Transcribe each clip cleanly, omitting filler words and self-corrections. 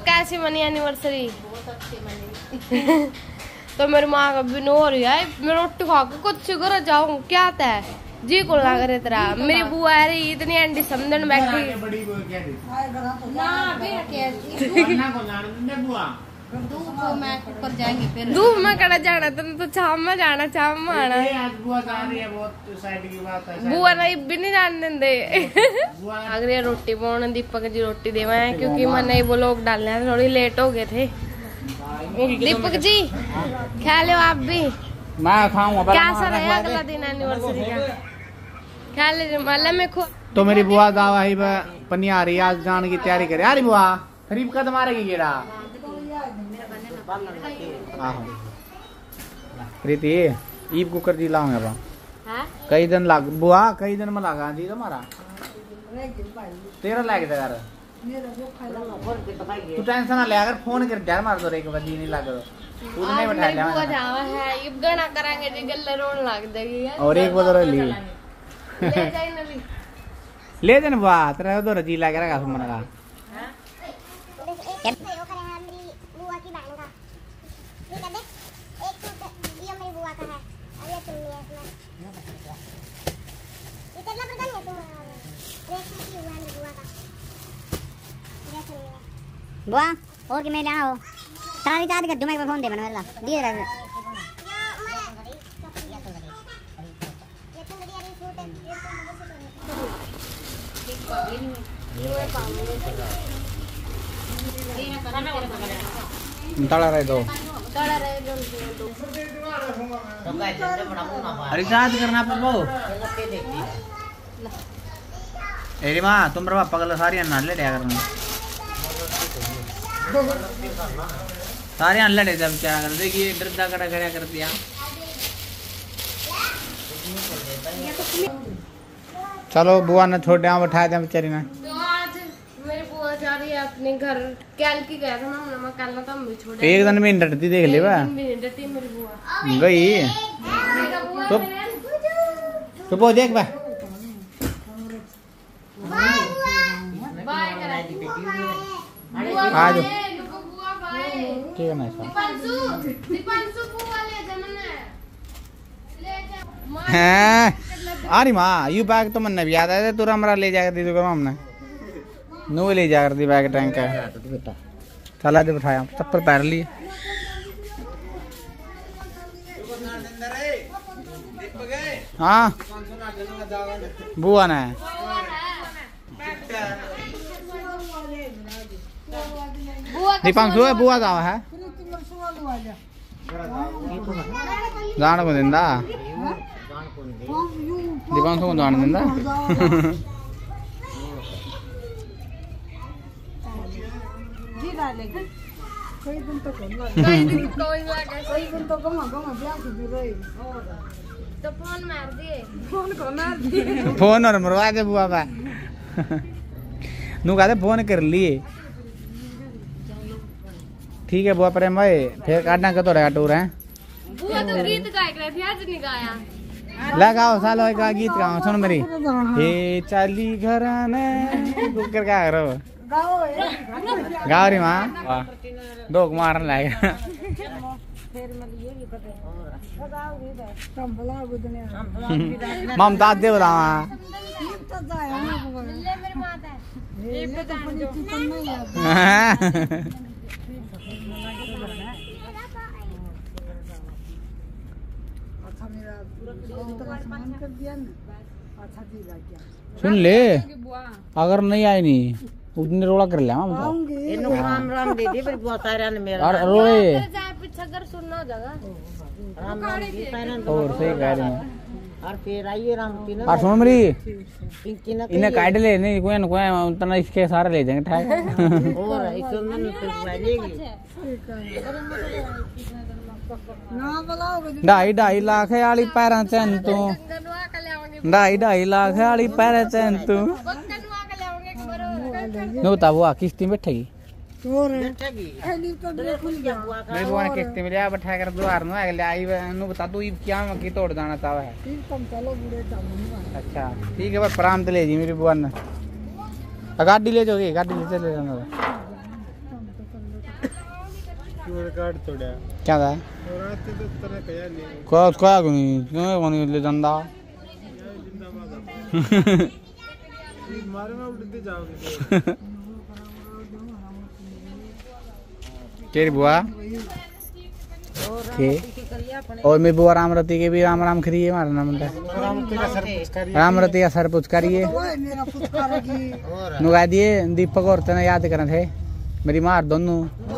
कैसी money anniversary? तो मेरी माँ का भी नो रही है, मैं रोटी खा के कुछ घर जाऊँ क्या था जी को लग रहे तेरा। मेरी बुआ है इतनी एंडी समझन बैठी धूप में कड़ा जाना तुम तो शाम में जाना शाम में आना। बुआ नहीं भी नहीं जाने देंगे। अगर रोटी पाने दीपक जी रोटी देवा है क्योंकि मैंने वो लोग डालने थोड़ी लेट हो गए थे। दीपक जी खा लो आप भी। मैं खाऊंगा। कैसा रहा अगला दिन एनिवर्सरी का? खा ले मतलब मैं खो। तो मेरी बुआ गाँव आई पनिया आ रही आज जाने की तैयारी करे। यार बुआ खरीब का तुम्हारे गेड़ा प्रीति ईब कुकर जी लाऊंगा बा कई दिन लाग बुआ कई दिन में लगा जी तुम्हारा तेरा लाग यार तू टेंशन ना ले अगर फोन कर यार मार दो एक बार जी नहीं लगा तू नहीं बैठा ले बुआ जावा है ये गाना करांगे जी गल्ले रोन लग देगी यार। और एक बदर ली ले जाए ना भी ले देना बुआ तेरा तो रजी लग रहा है मन का बुआ और कि मैं यहाँ हो सारी चार कर जुमे पे फोन दे बना वाला दिए रहा तड़ा रहे दो रिचार्ज करना पड़ो। अरे माँ तुम पापा कल सारी अन्ना लड़िया करना सारे लड़े जब क्या कर देखिए डरदा कड़ा खड़ा कर दिया। चलो बुआ ने छोड़ दिया बैठा दिया बेचारी ने। तो आज मेरी बुआ जा रही है अपने घर कल की गया था ना मैं कल ना तुम भी छोड़ एक दिन में डरती देख ले बा डरती मेरी बुआ गई तो वो देख बा आ जाओ ठीक है ना अरे माँ यू बैग तो मन भी याद आया तू हमारा ले जाकर दी तो हमने नो ले जाकर दी बैग टैंक का चला दे बिठाया चप्पल पैर लिए हाँ बुआ ने दीपांशु है बुआ गाँव है जान को दिंदा दीपांशु को जान दिंदा तो फोन मार दिए फोन और मरवा दे बुआ का नू कहते फोन कर लिए ठीक है बुआ प्रेम भाई फिर काटना का तो रहा टूर है बुआ तो गीत गायक रही थी आज नहीं गाया लगाओ सालो एक गीत गाओ सुन मेरी हे चाली घराने कुकर क्या करो गाओ रे माँ दो मारने लाएगा ममता दे बता सुन ले अगर नहीं आए नहीं उतने रोड़ा कर लिया राम राम दीदी फिर बहुत सारे ने मेरा रोड़े पीछे अगर सुनना जगह राम राम दी पैरन और सही कह रही हूं और फिर आइए राम की ना और सुन मेरी इनकी इन्हें काट ले नहीं कोई न कोई उतना इसके सारे ले जाएंगे ठाक और इस मन फिर जाएगी 2.5 लाख वाली पैर चैन तू 2.5 लाख वाली पैर चैन तू नो बता वो किस्ती में बैठेगी मेरी बुआ ने किस्ती में लिया बैठा कर द्वार में अगले आई नु बता तू क्या की तोड़ जाना चाहता है। अच्छा ठीक है पर प्राम ले जी मेरी बुआ ने गाड़ी ले जाओगे गाड़ी ले चले जाना क्या था कोई उसको आगू नहीं क्यों कौन ले जंदा केरी बुआ के और मेरी बुआ रामरती के भी राम राम खरी है मारा नाम रामरती का सर पुचकारिए नुगा दिए दीपक और तना याद करना थे मेरी मार दोनों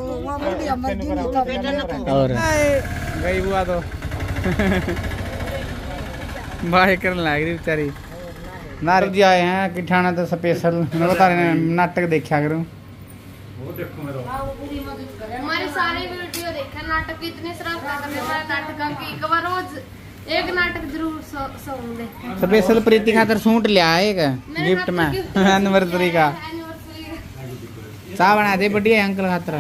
और गई बुआ तो बाहर करने लग रही बेचारी नारद जी आए हैं किठाना तो स्पेशल मैं बता रहे नाटक देखा करूँ हमारे सारे वीडियो देखा नाटक इतने श्रद्धा करने वाले नाटक की एक बार रोज एक नाटक जरूर सुनते स्पेशल प्रीति खातर सूट लिया एक गिफ्ट में एनिवर्सरी का चाय बना दे बढ़िया अंकल खातर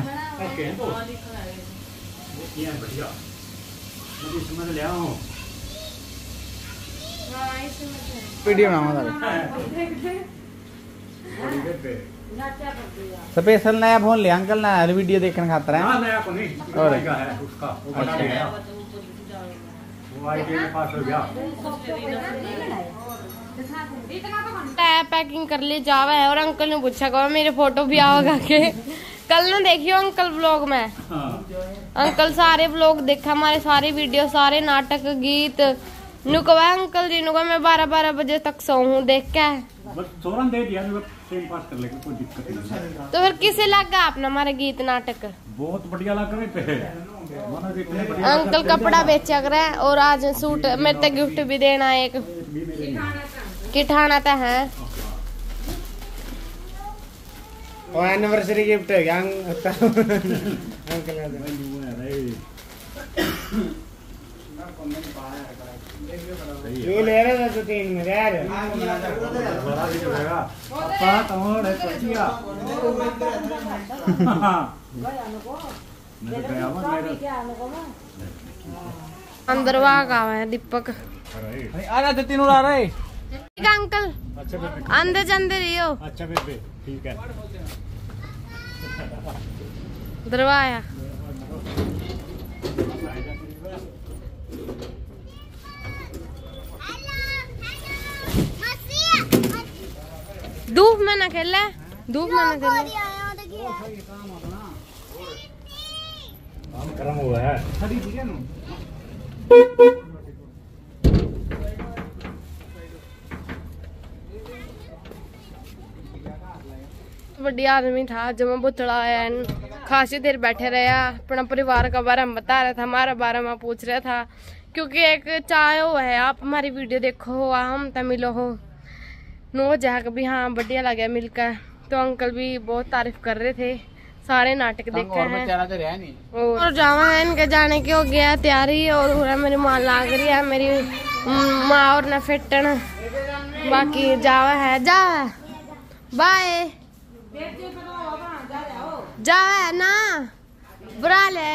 वीडियो स्पेशल नया फोन लिया अंकल ना वीडियो देखने खातर है और पैकिंग कर ली जावा है और अंकल ने पूछा कहा मेरे फोटो भी आओगा के कल ना देखियो अंकल व्लॉग में अंकल सारे व्लॉग देखा हमारे सारे वीडियो सारे नाटक गीत नुकवा अंकल जी नुकवा मैं 12-12 बजे तक सोऊं देख के दे दिया टाइम पास कर लेगा कोई दिक्कत नहीं। तो फिर किसे लगा अपना हमारे गीत नाटक बहुत बढ़िया लग रहे थे अंकल कपड़ा बेचा कर और आज सूट मेरे तक गिफ्ट भी देना एक किठाना तो है और एनिवर्सरी गिफ्ट है क्या अंकल ये ले रहे थे 3 में यार अंदर वागा है दीपक आजा तो तीनों आ रहे ठीक है अंकल अंदर अंदर ही हो अच्छा बेबे ठीक है दरवाया धूप में ना खेले धूप में ना खेले गरम हुआ है बढ़िया आदमी था जब मैं बुतड़ा आया खासी देर बैठे रहा अपना परिवार का बारे में बता रहा था हमारे बारे में पूछ रहा था क्योंकि एक चाहे वो है आप हमारी वीडियो देखो हो हम तमिलो हो नो जाकर भी हाँ बढ़िया लगा मिलकर तो अंकल भी बहुत तारीफ कर रहे थे सारे नाटक देखे हैं और जावा है इनके जाने की हो गया तैयारी और मेरी माँ लाग रही है मेरी माँ और न फिटन बाकी जावा है जावा बाय जावा है ना बुरा ले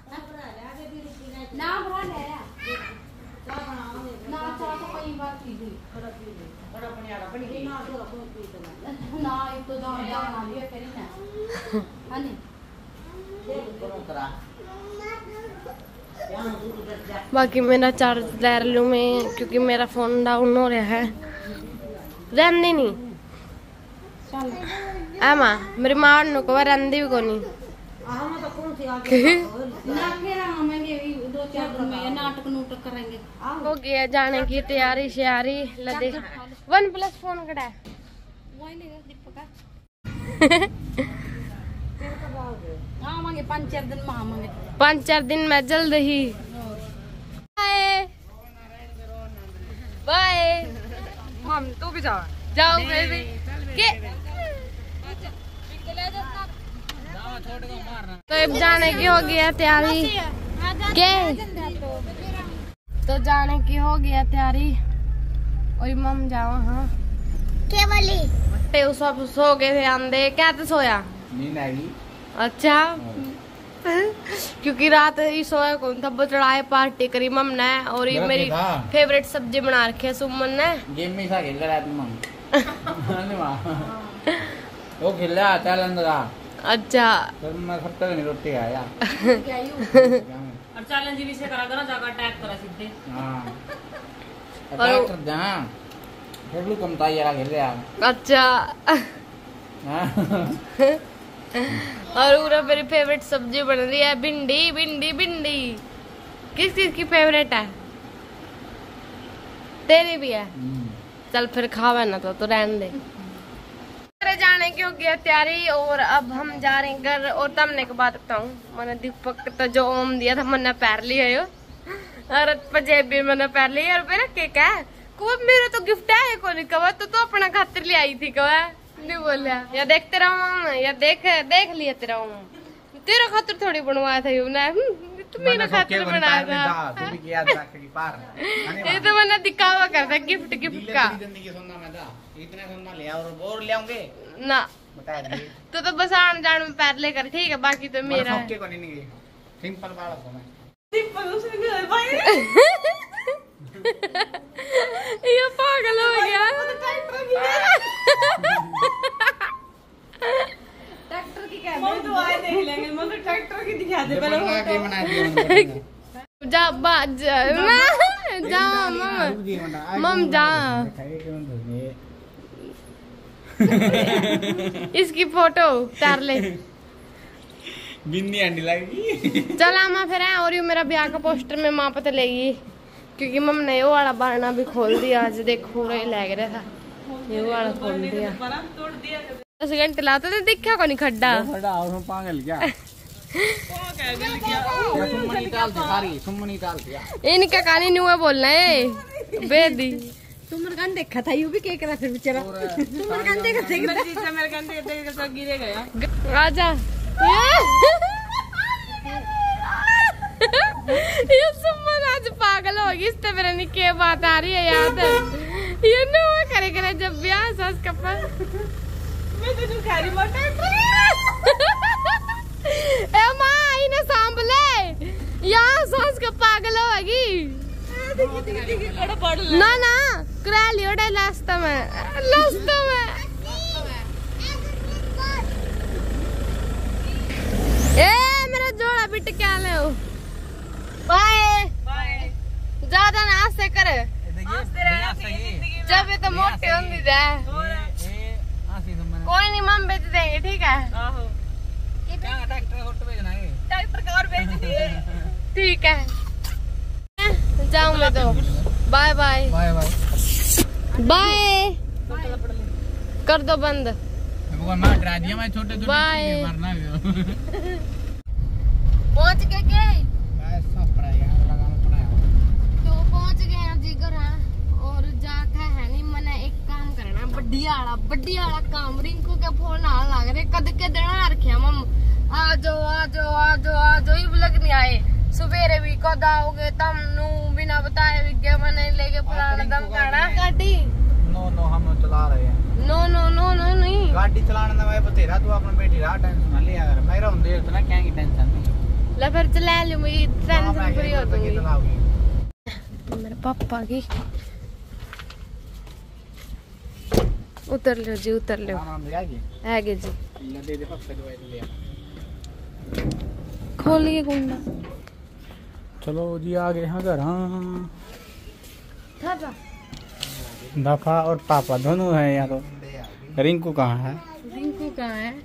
बाकी मेरा चार्ज ले लूँ मैं क्योंकि मेरा फोन डाउन हो रहा है रहने नहीं आमा मेरी माँ को रहती भी कोनी हो गया जाने की तैयारी श्यारी लदे OnePlus फोन कड़ा है 5-4 दिन में जल्द ही बाय बाय हम तो भी जाओ बेबी के तो अब जाने की हो गया तैयारी के तो जाने की हो गया तैयारी और मम जाओ हाँ केवली सब सो गए थे आंधे क्या तो सोया नींद आएगी अच्छा क्योंकि रात ही सोया कौन था चढ़ाए पार्टी करी मम ने और ये मेरी फेवरेट सब्जी बना रखी है सुमन ने गेम में खेल रहा है मम वो खेल रहा था लंदगा अच्छा तो मैं खत्ता नहीं रोटी आया और चैलेंज भी से करा ना जाकर अटैक करा सीधे। हां अटैक जहां फेवलू कम ताया घेर रहा। अच्छा और पूरा मेरी फेवरेट सब्जी बन रही है भिंडी भिंडी भिंडी। किस चीज की फेवरेट है? तेरी भी है। चल फिर खावे ना तो रहने दे। जाने की हो गया तैयारी और अब हम जा रहे हैं घर। और तमने के बाद बताऊं मैंने दीपक तो जो ओम दिया था मैंने पैर लिया यो और पंजेब भी मैंने पैर लिया और मेरा केक है को मेरा तो गिफ्ट है को नहीं कहा तो अपना खातिर ले आई थी कहा नहीं बोलिया या देखते रहो या देख लिया तेरा तेरा खातिर थोड़ी बनवाया था यू ना तू मेरा खातिर बनाया था। ये तो मैंने दिखावा करता गिफ्ट का इतना सोना ले और बोर ले आऊंगे ना बता दे तो बस आन जान में पैर लेकर ठीक है बाकी तो मेरा है को नहीं सिंपल वाला को मैं सिंपल उसने घर भाई ये पागल हो गया। ट्रैक्टर की क्या हम तो आए देख लेंगे मगर ट्रैक्टर की दिखा दे पहले बना के बना दिया जा बाज जा मम जा इसकी फोटो उतार ले बिन्नी अंडी लगी। चल आमा फिर है और ये मेरा ब्याह का पोस्टर में माँ पता लेगी क्योंकि मम ने वो वाला बारना भी खोल दिया आज देखो रही लग रहा था ये वाला खोल दिया 10 घंटे लाते थे दिखा को नहीं खड्डा पागल क्या इनका कहानी नहीं हुआ बोलना है बेदी सुमरकांत देखा था यू भी क्या करा फिर बेचारा सुमरकांत देखा गिरे गया। आजा ये सुमन आज पागल होगी इससे मेरे नहीं क्या बात आ रही है याद है ये ना करे जब ब्याह सास कपा मैं तो खा रही मोटा ए माँ इन्हें सांभले यहाँ सास का पागल होगी ना ना करा लियो डे लास्ट में ए मेरा जोड़ा बिट क्या ले बाय ज्यादा ना से करे जब ये तो मोटे होंगी जाए कोई नहीं मम बेच देंगे ठीक है ट्रैक्टर का और बेच दिए ठीक है जाऊँ मैं तो bye bye bye bye bye कर दो बंद मैं डरा दिया मैं छोटे छोटे बाय मरना पहुंच के सब पढ़ाई तो पहुंच गए हैं जी घर और जाके है नहीं मैंने एक काम करना बढ़िया काम रिंकू के फोन आ लग रहे कद के दिन आ रखे मम आजो ही लग नहीं आए सवेरे भी कद आओगे तम नू बिना बताए विज्ञा मैंने लेके पुराना दम काढ़ा गाड़ी नो हम चला रहे हैं नो नहीं गाड़ी चलाने में बतेरा तू अपना बेटी रहा टेंशन ले यार मेरा हम देर इतना क्या की टेंशन नहीं ले फिर चला ले मुझे टेंशन फ्री हो तो चलाओगी मेरे पापा की उतर लो जी उतर लो आगे जी दे दे पापा दवाई ले खोलिए कुंडा चलो जी आ गए हाँ घर दफा और पापा दोनों हैं यहाँ तो रिंकू कहाँ है रिंकू कहाँ है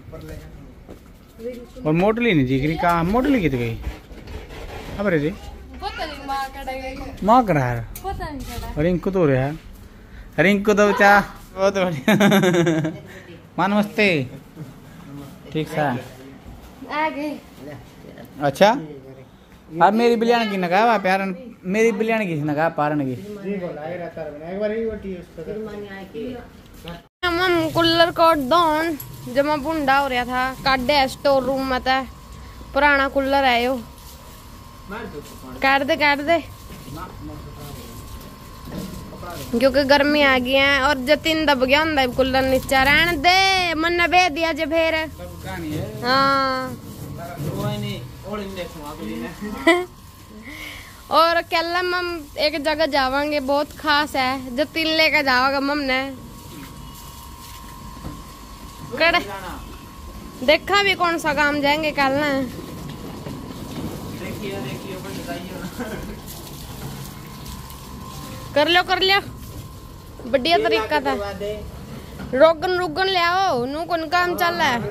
और मोटली नहीं दिख रही कहाँ मोटली कित गई अब रे जी पता नहीं माँ कड़ा गई माँ कर रहा है पता नहीं कड़ा रिंकू तो रहा है रिंकू तो बचा बहुत बढ़िया मान नमस्ते ठीक है आगे अच्छा अब मेरी बिलियान की नगा प्यार मेरी बिलियान की नगा पारण की मम कूलर कोट दोन जमा बुंडा हो रहा था काटे स्टोर रूम में था पुराना कूलर है यो काट दे क्योंकि गर्मी आ गई है और जतिन दब गया होंगे कूलर नीचे रहने दे मन भेज दिया जे फिर हाँ और कल मम एक जगह जावांगे बहुत खास है जतिन लेकर जाओगे मम ने देखा भी कौन सा काम जाएंगे कल ना। कर लो बढ़िया तरीका था। रोगन ले आओ, नू कौन काम चल रहा है,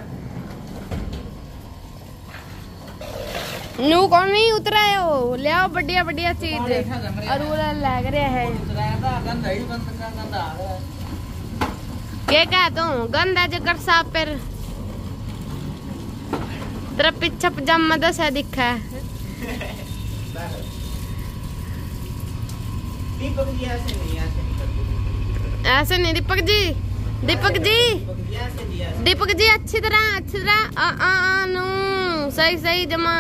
नू कौन नहीं उतरा है वो, ले आओ बढ़िया चीज। और वो लग रहा है क्या कहता हूँ, गंदा जगर साफ पर तेरा पीछा पजामा दसा दिखा है। ऐसे नहीं दीपक जी अच्छी तरह नू सही जमा।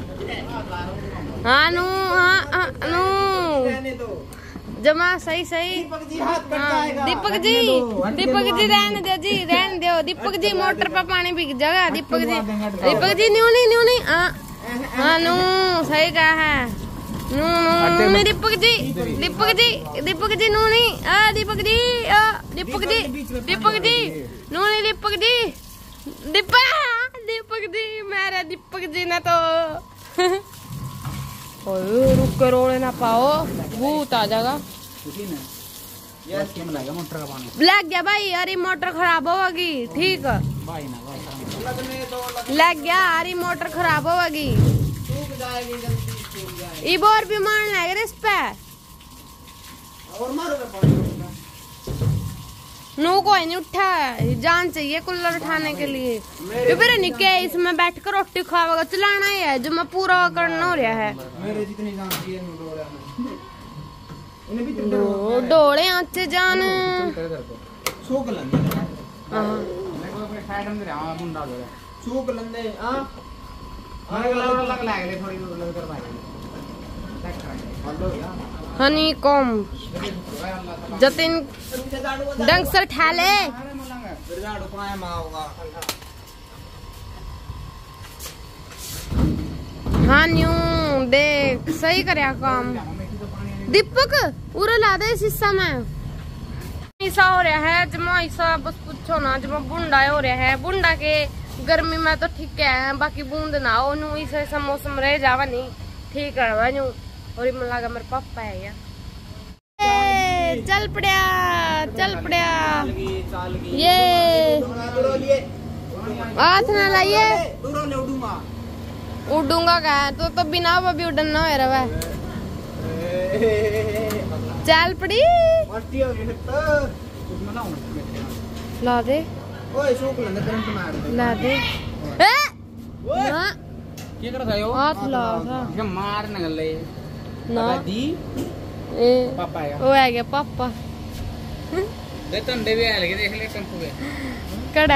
हाँ नू जमा सही। दीपक जी रहने दो दीपक जी मोटर पर पानी पी जाएगा। दीपक जी न्यू नहीं हाँ नू सही कहा है। नू दीपक जी नू नहीं दीपक जी नू नहीं दीपक जी मेरे दीपक जी ने तो रुक कर रोने ना पाओ, भूत आ जाएगा। लग गया भाई, अरे मोटर खराब होगी। ठीक लग गया, अरे मोटर खराब होगी। इबोर भी मान लगे इस पे नू कोई नहीं उठा, जान चाहिए कूलर उठाने के लिए। तो फिर निके इसमें बैठ कर रोटी खाओगे, चलाना ही है जो मैं पूरा करना हो रहा है। डोले आते जान हनी कॉम जतिन डंग से ठाले। हाँ न्यू देख सही करया काम। दीपक उरे ला दे शीशा में। ऐसा हो रहा है जमा, ऐसा बस पूछो ना, जमा बुंडा हो रहा है। बुंडा के गर्मी में तो ठीक है, बाकी बूंद ना हो नू ऐसा मौसम रह जावा नहीं ठीक है नू। और मन लगा मेरे पापा है यार। चल पड़िया ये हाथ ना लाइए, उड़ूंगा क्या तो बिना भी उड़ना हो रहा है। चल पड़ी ला दे हाथ ला मार ना पापा वो आ गया पापा। भी आए लगे देख ले टेंपो पे कड़ा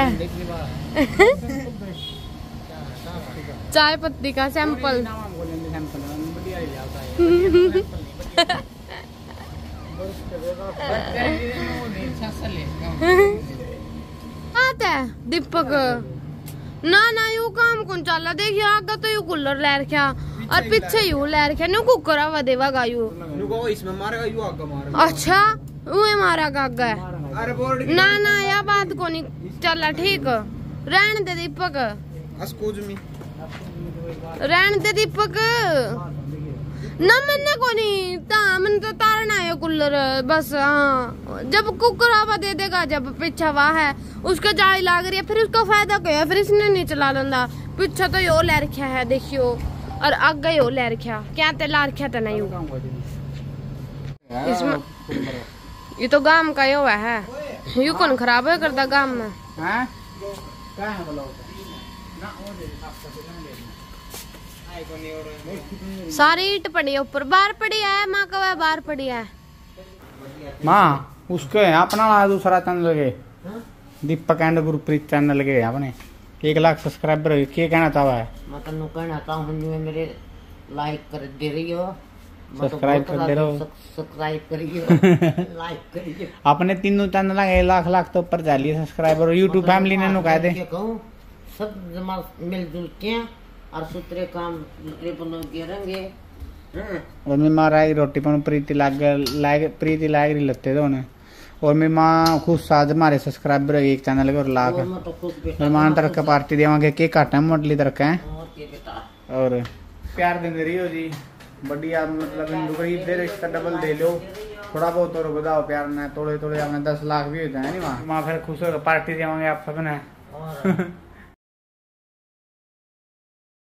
चाय पत्ती का सैंपल। आता है दीपक ना यू काम कौन चल देखिए, आगे तो यू कूलर ले रखा और पीछे यू ले रखा। न्यू कुकर हवा देगा यू इसमें मारेगा यू आगे मारेगा। अच्छा वो मारा आगे ना या बात को नहीं चला। ठीक रहने दे दीपक, रहने दे दीपक ना मैंने को नहीं मैंने तो तारना है कूलर बस। हाँ जब कुकर हवा दे देगा, जब पीछे हवा है उसके जाली लाग रही है, फिर उसका फायदा क्या है, फिर इसने नहीं चला लेंदा। पीछे तो यो ले रखा है देखियो, और आगे यो ले रखा क्या ते ला रखा तो नहीं इसमें। ये तो गांव का यो है, यू कौन खराब है करता गांव में। सारी ईट पड़ी ऊपर, बाहर पड़ी है माँ का, बाहर पड़ी है माँ उसके अपना दूसरा चैनल लगे दीपक एंड गुरप्रीत चैनल लगे अपने 1 लाख सब्सक्राइबर। क्या कहना चाहता है? मैं तो कहना चाहूँ मेरे लाइक कर दे रही हो, सब्सक्राइब कर दे रहे हो, सब्सक्राइब करिए लाइक करिए। अपने तीनों चैनल 1 लाख तो ऊपर जा लिए सब्सक्राइबर। यूट्यूब फैमिली ने कह दे सब जमा मिलजुल के और सूत्रे काम दूसरे बनो के रहेंगे। और मैं मारा रोटी पर प्रीति लाग रही लगते तो और मेरी माँ खुश आज हमारे सब्सक्राइबर है एक चैनल के और लाख और मैं तो खुश बेटा मेहमान तरह का पार्टी देवांगे केक काटे मोटली तरह का है और के बेटा और प्यार दे रही हो जी बढ़िया मतलब हिंदू गरीब दे रिश्ता डबल दे लो थोड़ा बहुत और बताओ प्यार ने थोड़े थोड़े आपने 10 लाख भी होता है नहीं माँ फिर खुश होकर पार्टी देवांगे आप सबने और